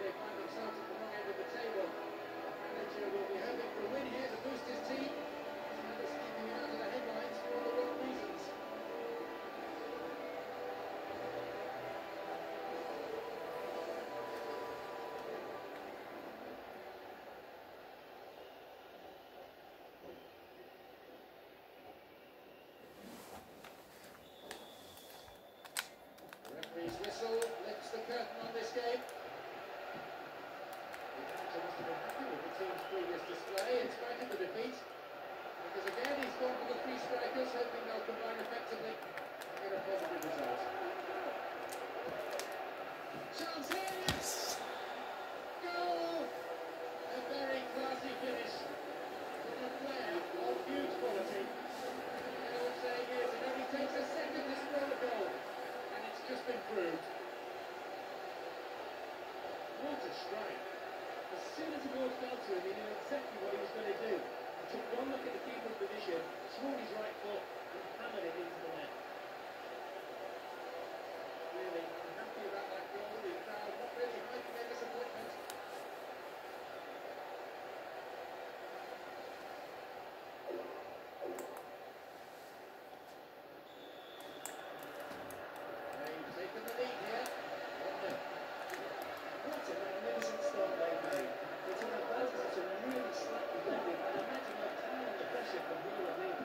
they find themselves at the wrong end of the table. The manager will be hoping for a win here to boost his team. He's keeping it out of the headlines for all the wrong reasons. The referee's whistle lifts the curtain on this game. The manager must have been happy with the team's previous display in spite of the defeat. Because again, he's gone for the three strikers, hoping they'll combine effectively and get a positive result. Chance here, yes! Goal! A very classy finish from a player of huge quality. The old saying is, it only takes a second to score a goal, and it's just been proved. What a strike! As soon as the ball fell to him, he knew exactly what he was going to do. He took one look at the keeper's position, swung his right foot, and hammered it into the net. Really happy about that goal. The crowd not really hiding their disappointment. They've taken the lead here. 1-0. What a magnificent start they've made. It's an advantage to really slap the defending and imagine their time under pressure from here on in.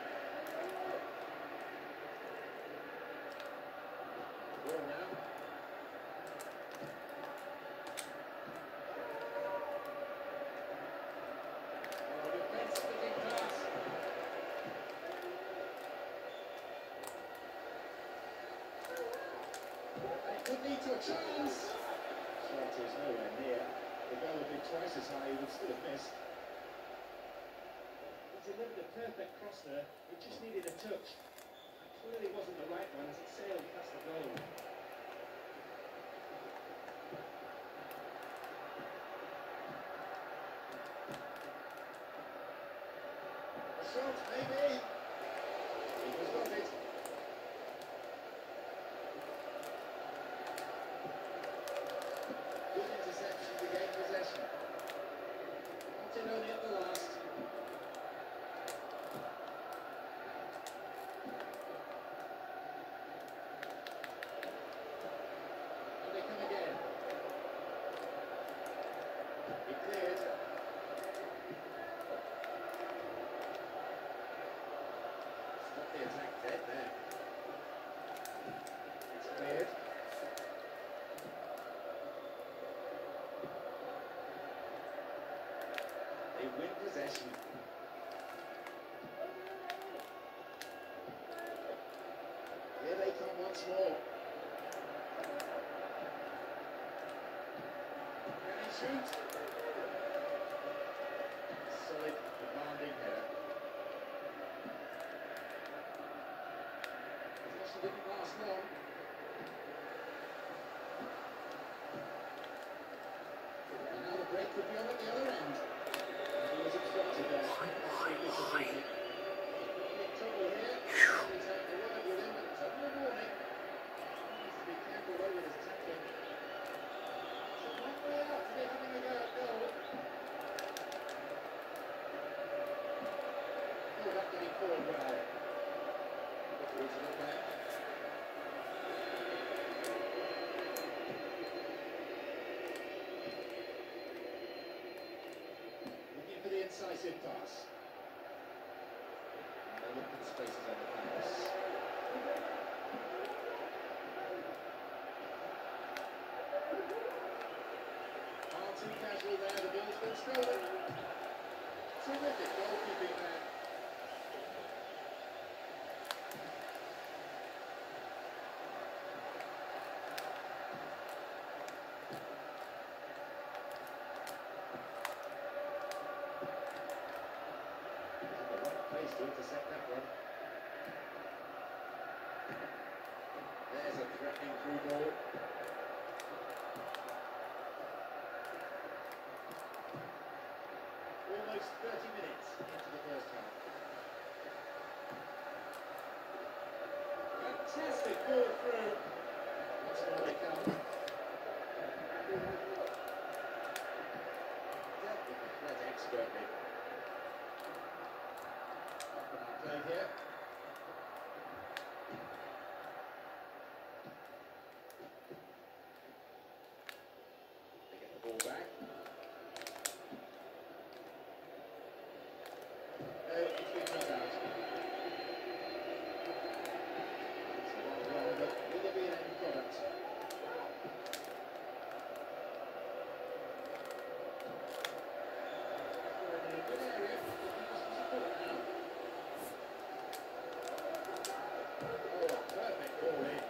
Ball now. Oh, defence splitting pass. And it could lead to a chance. Shot is nowhere near. The goal would be twice as high, he would still have missed. He delivered a perfect cross there, it just needed a touch. It clearly wasn't the right one as it sailed past the goal. A shot, maybe. He has got it. Good interception to gain possession. Martinelli at the last. And they come again. He cleared. Stop the attack dead there. It's cleared. They win possession. Here they come once more. Can he shoot? Solid, demanding header. Possession didn't last long. And now the break could be on at the other end. He was obstructed there. Big trouble here. He's having a word with him, but it's only a warning. He needs to be careful though with his tackling. It's a long way out to be having a go at goal. Oh, that getting forward well. Towards the back. Looking for the incisive pass. And they look for the spaces on the canvas. Far too casual there, the ball's been stolen. Terrific goalkeeping there. To intercept that one. There's a threatening through ball. Almost 30 minutes into the first half. Fantastic ball through. Once more they come. expertly. Play here. They get the ball back. It's been cut out. It's one wrong, but will there be an end product? We're in a good area. Support now. Oh, perfect ball in.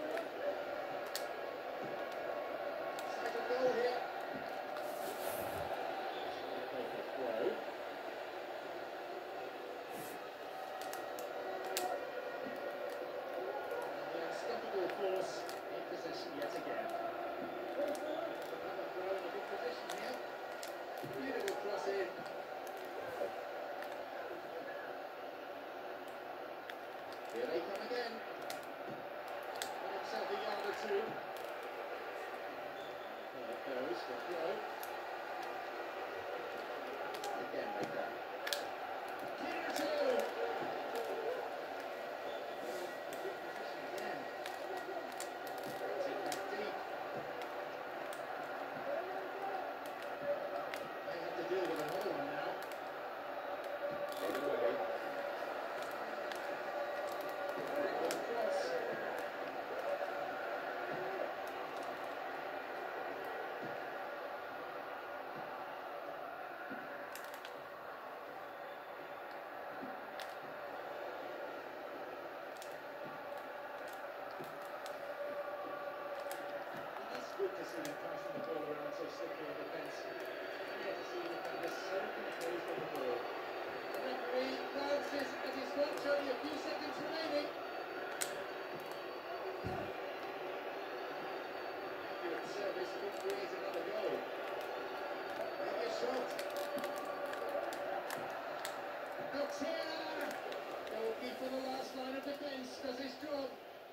Second goal here. Throw. The unstoppable force in possession yet again. Another throw in a good position here. Beautiful cross in. Here they come again. Got himself a yard or two. There it goes, the throw. Again they come. Kirito! Good position again. Brings it back deep. They have to deal with another one now. Get away. Good cross. It's good to see them passing the ball around so slickly in defence. Rare to see the defenders so composed on the ball. The referee glances at his watch, only a few seconds remaining. Accurate service could create another goal. Maybe a shot. Gautier! Goalkeeper, the last line of defence, does his job.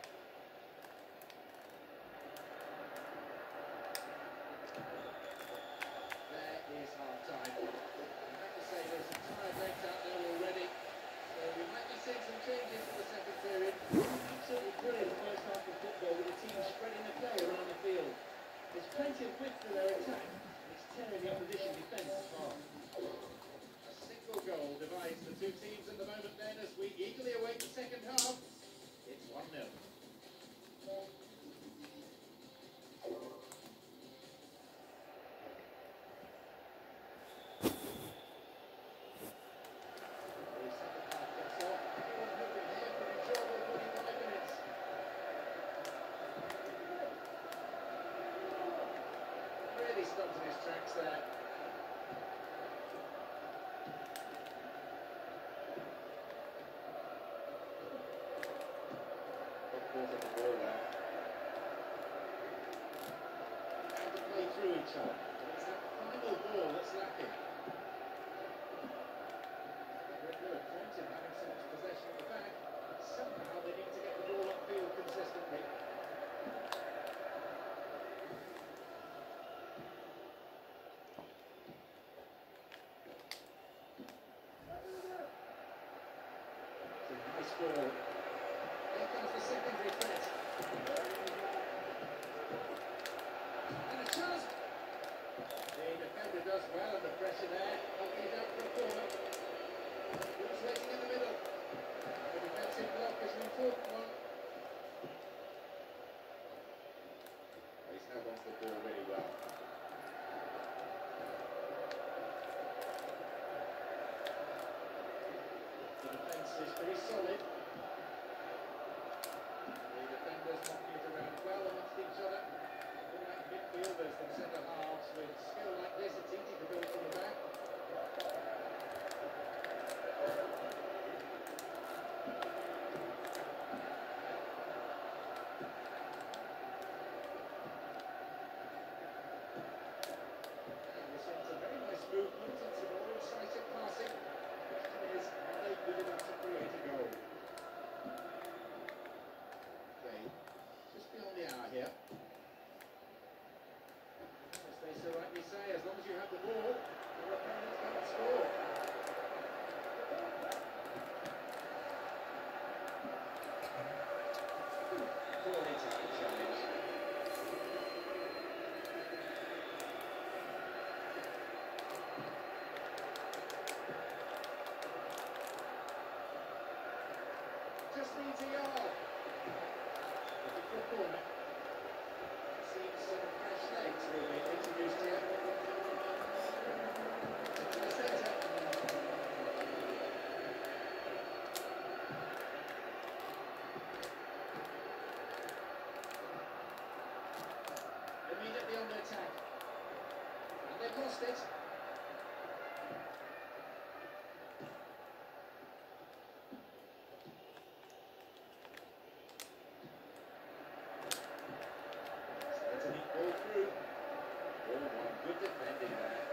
There is half-time. I have to say there's some tired legs out there already, so we might be seeing some changes for the second period. Absolutely brilliant first half of football with the team spreading the play around the field. There's plenty of width to their attack, and it's tearing the opposition defence apart. A single goal divides the two teams at the moment then as we eagerly await the second half. It's 1-0. Really stopped in his tracks there. Got caught at the ball there. How to play through each other. It's that final ball that's lacking. Red Bull pointed having so much possession at the back. Somehow they need to get the ball upfield consistently. Nice ball. Here comes the secondary threat. And a chance. The defender does well under pressure there. Knocking it out for a corner. Who's waiting in the middle? The defensive block is an important one. He's held onto the ball really well. The defence is pretty solid. The defenders knocking it around well amongst each other. All like midfielders and centre halves with skill like this, it's easy to build from the back. And we're seeing some very nice movement and some more incisive passing. The question is, are they good enough to create a goal? Okay, just beyond the hour here. As just needs a yard. Looking for a corner. Seems some fresh legs will be introduced here. To the centre. Immediately on the attack. And they've lost it. All through. Oh, one good defending there.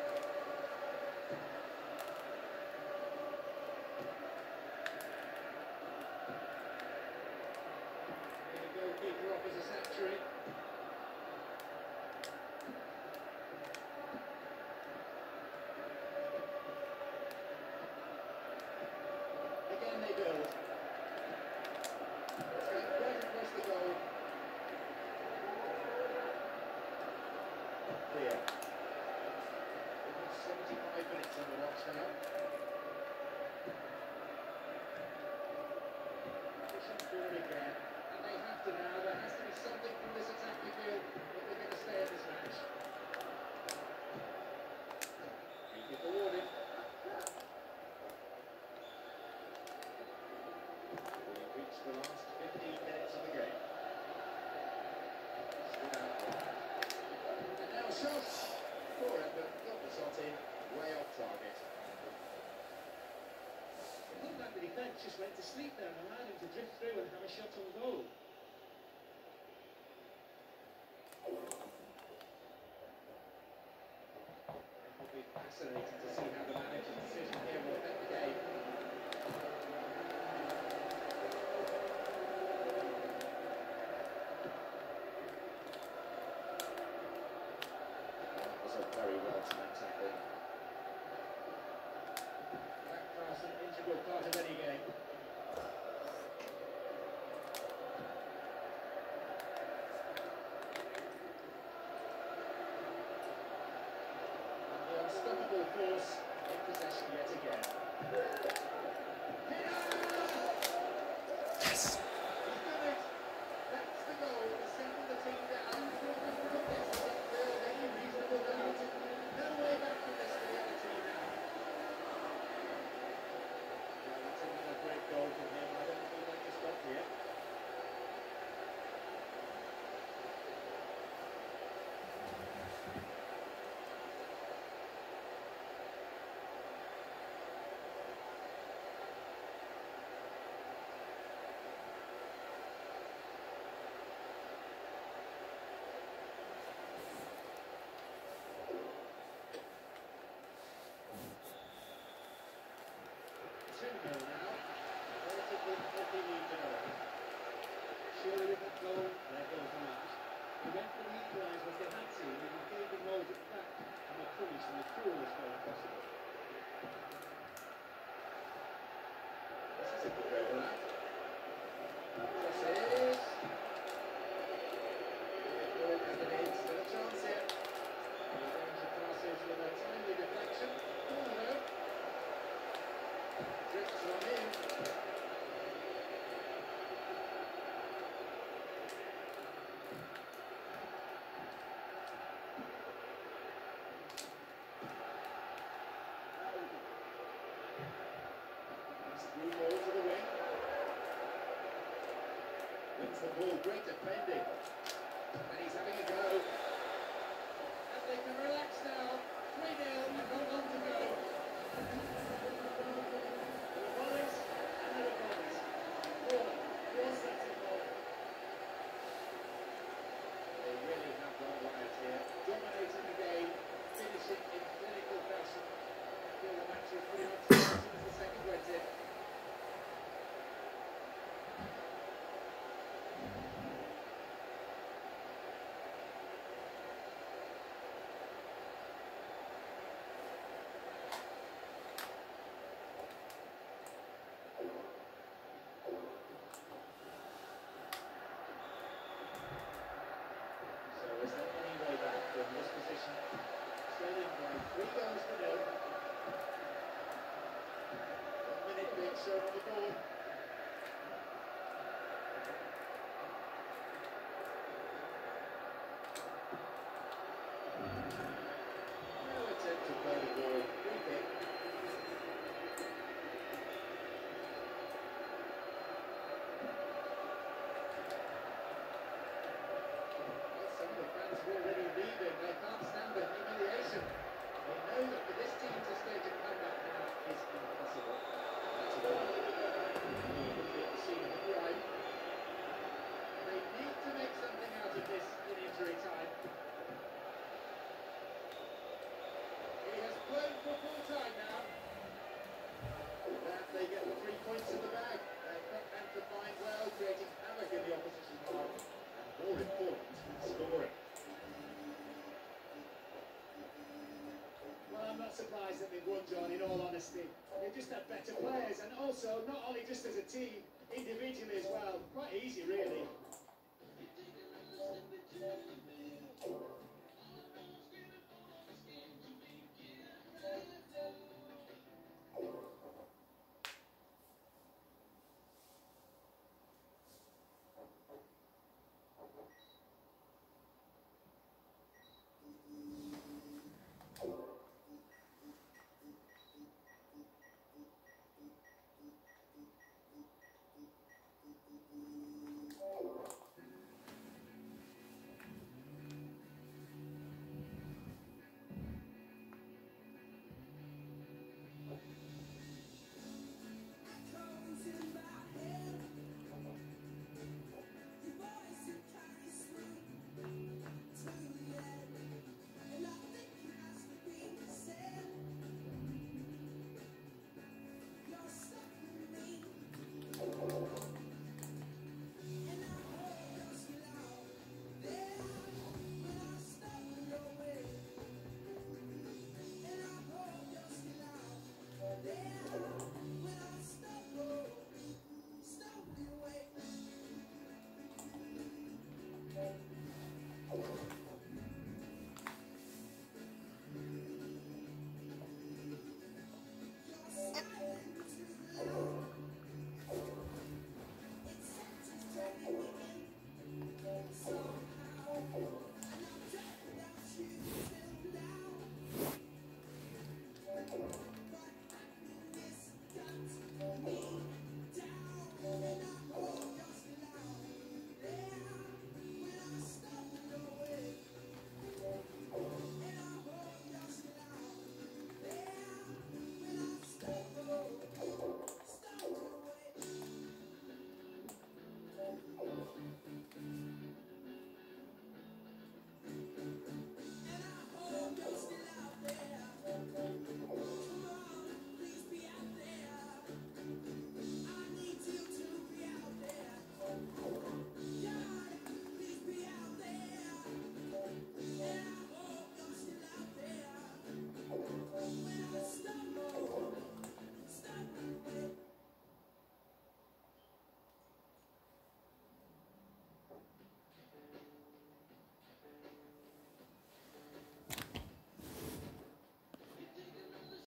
The goalkeeper offers a sanctuary. Again they build. It's going right across the goal. Clear. Almost 75 minutes on the watch now. Pushing forward again. And they have to now. There has to be something from this attack, we feel, if they're going to stay in this match. Keep it awarded. We've reached the last 15 minutes of the game. Still out wide. And now a shot for it, but got the shot in, way off target. It looked like the defence just went to sleep there and allowed him to drift through and have a shot on goal. It will be fascinating to see how the manager's decision here will affect the game. That was a very well-timed tackle. That pass an integral part of any game. The unstoppable force in possession yet again. Yes. He's done it! That's the goal to settle the team down. This doesn't feel any reasonable doubt. No way back from this for the other team now. Well, that's another great goal from him. I don't think he'll like to stop here. Now, relatively healthy lead generally. Surely with that goal, there goes the match. They went for the equaliser as they had to, and they gave the goal back and were punished in the cruelest way possible. This is a good overlap. Crosses. Ball coming in, still a chance here. The danger passes with a timely deflection. Corner. Drifts one in. That's through ball to the wing. Wins the ball, great defending. And he's having a go. And they can relax now. 3-0 and not long to go. The Boys and the Boys. Four sets of goal. They really have gone wild here. Dominating the game, finishing in clinical fashion. I feel the match is pretty much as soon as the second went in. shown on the board. points in the bag. Their front combined well, creating havoc in the opposition half, and more important, scoring. Well, I'm not surprised that they've won, John, in all honesty. They've just had better players, and also, not only just as a team, individually as well. Quite easy, really. Yeah.